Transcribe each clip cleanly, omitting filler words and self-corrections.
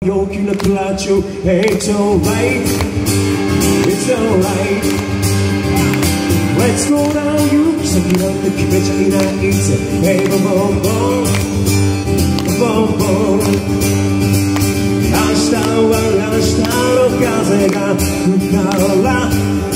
陽気なクラッチを It's alright It's alright Let's go down 行き先なんて決めちゃいないぜ Hey boom boom boom boom boom 明日は明日の風が吹くから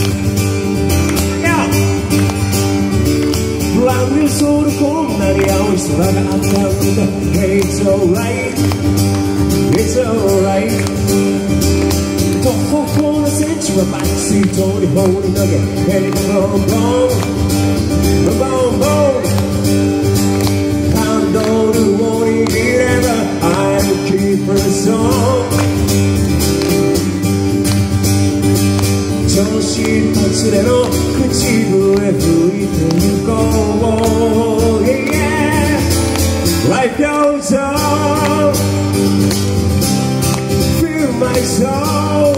ブランニューソウルこんなに青い空があったんだ Hey it's alright It's alright 途方の戦地はバックシートに放り投げ Hey boom boom boom boom ハンドルを握れば I'll keep her song 調子とつれの口笛吹いてゆこう Yeah, yeah. Life goes on Feel my soul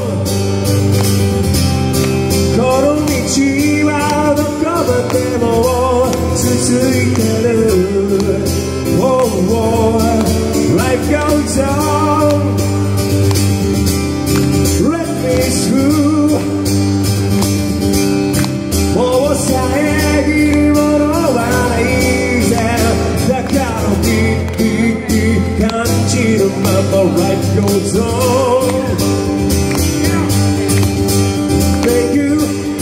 この道はどこまでも続いてる oh, oh. Life goes on Let me through もう遮るものはないぜだからビッビッビッ感じるまま Life goes on Thank you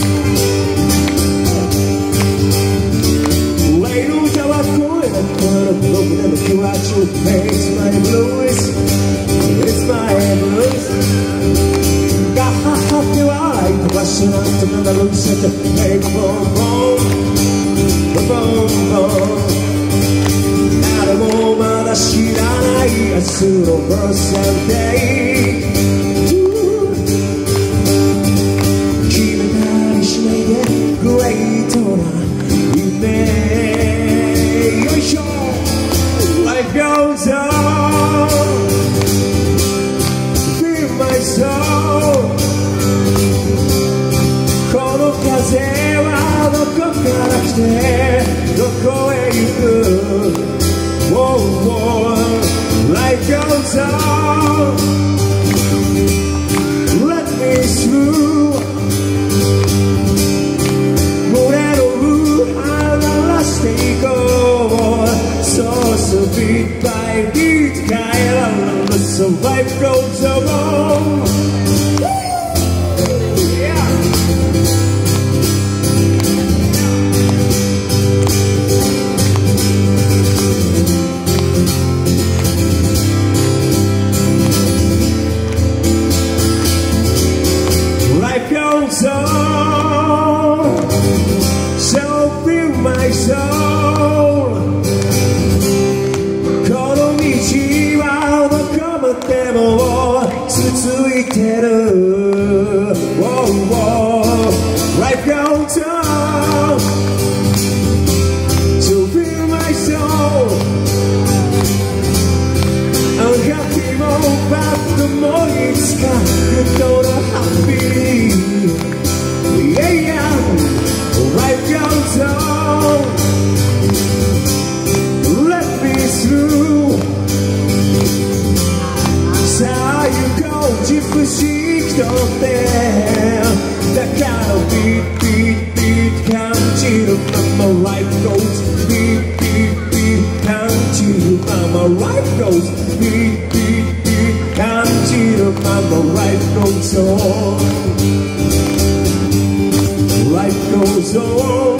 レイル歌は声が聞こえるブログでの気は中 It's my blues It's my blues ガハハって笑い飛ばしなんてなるせて Hey boom boom boom boom 誰もまだ知らない明日の birthday 決めたりしないでグレートな夢よいしょ Life goes on Feel my soul この風はどこから来てどこへ行く Whoa, whoa. Life goes on Let me through 胸の上鳴らしていこう So beat by beat 変えられる So life goes on So feel my soul この道はどこまでも続いてる oh, oh. Life goes on So feel my soul 上がってもバットもいつかグッドなハッピーYeah, yeah, life goes on Let me through さあ行こうジプシー気取ってだからビートビートビート感じるまま Life goes ビートビートビート感じるまま Life goes ビートビートビート感じるまま Life goes on Life goes on